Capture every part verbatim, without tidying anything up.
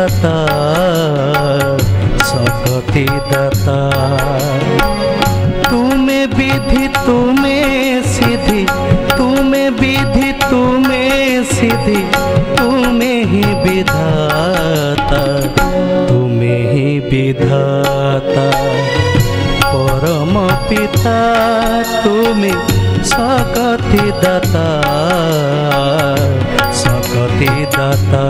दाता सकति दाता। तुम्हें विधि तुम्हें सिद्धि, तुम्हें विधि तुम्हें सिद्धि, तुम्हें ही विधाता, तुम्हें ही विधाता। परम पिता तुम्हें सकति दाता सकति दाता।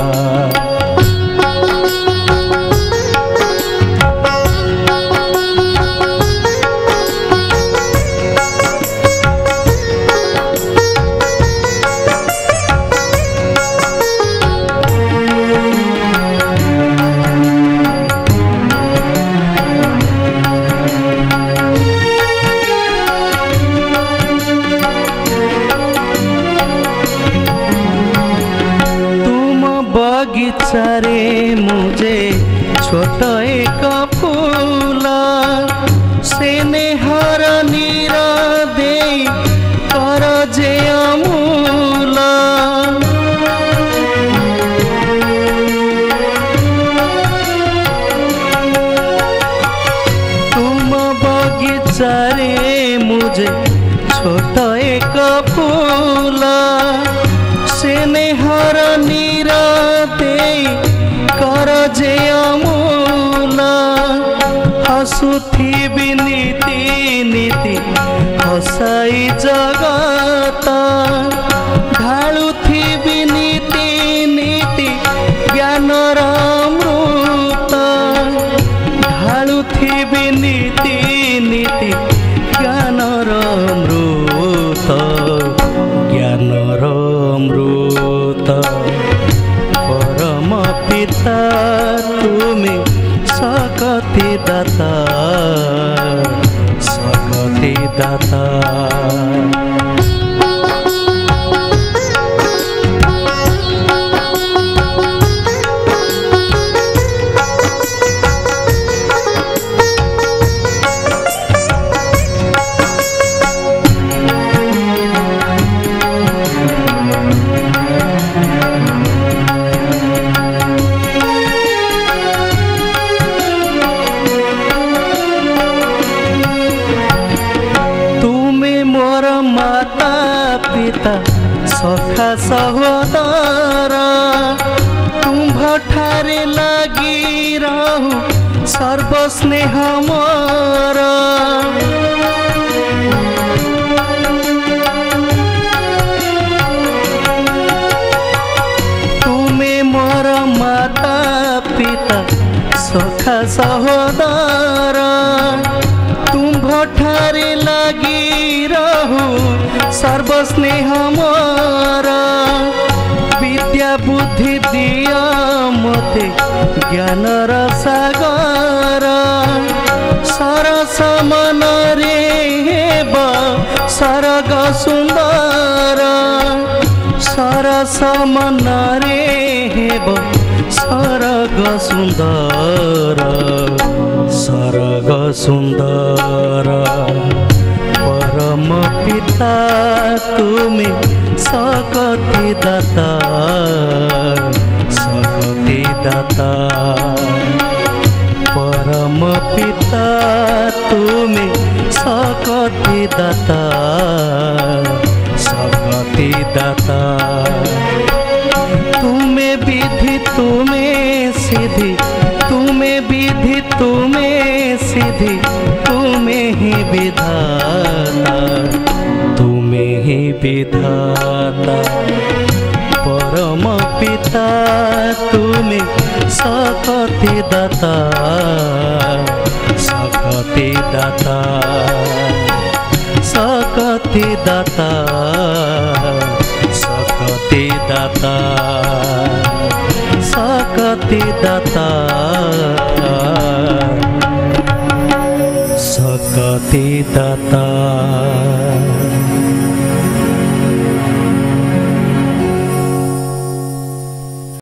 बगीचारे मुझे छोट एक फूल स्नेहर नीर दे कर जे अमूल। तुम बगीचारे मुझे छोट एक फूल स्नेहर नीर कर जे अमूल। हसुथिबी नीति नीति हसाई जगत, ढालुथिबी नीति नीति ज्ञानर अमृत। ढालुथिबी नीति नीति ज्ञानर अमृत, ज्ञानर अमृत। परम पिता तुम्हें सकति दाता सकति दाता। माता पिता सखा सहोदर, तुम्भ ठारे लगी रहु सर्वस्नेह मोर। तुम्हें मोर माता पिता सखा सहोदर, तुम्भ ठारे लगी रहु सर्वस्नेह मोर। विद्या बुद्धि दिया मते ज्ञानर सागर, सरस मन रे हेब सरग सुंदर। सरस मन रे हेब सरग सुंदर, सरग सुंदर। परम पिता तुम्हें सकति दाता सकति दाता। परम पिता तुम्हें सकति दाता सकति दाता। तुम्हें विधि तुम्हें सिद्धि, तुम्हें विधि तुम्हें सिद्धि, तुम्हें ही विधाता, तुम्हें ही विधाता। परम पिता तुम्हें सकति दाता सकति दाता सकति दाता सकति दाता सकति दाता सकति दाता।